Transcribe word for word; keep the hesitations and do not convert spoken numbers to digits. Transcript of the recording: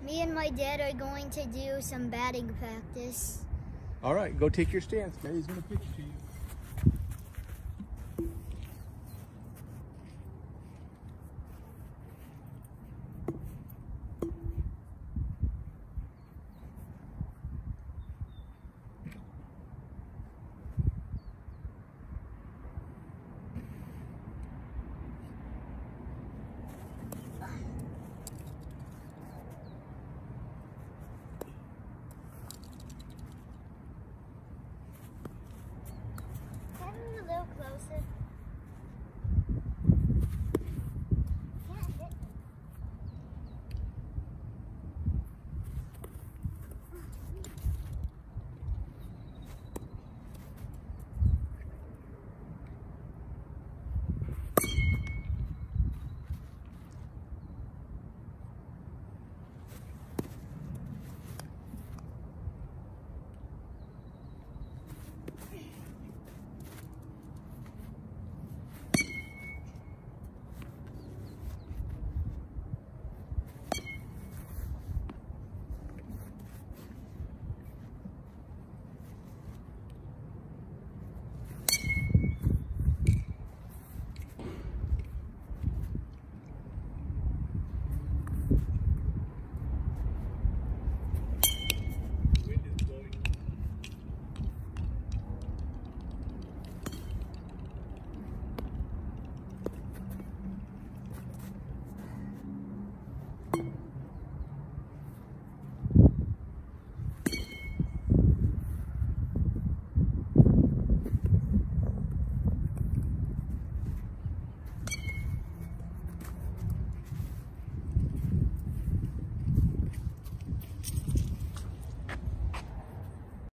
Me and my dad are going to do some batting practice. All right, go take your stance. Mary's going to pitch to you. Come a little closer.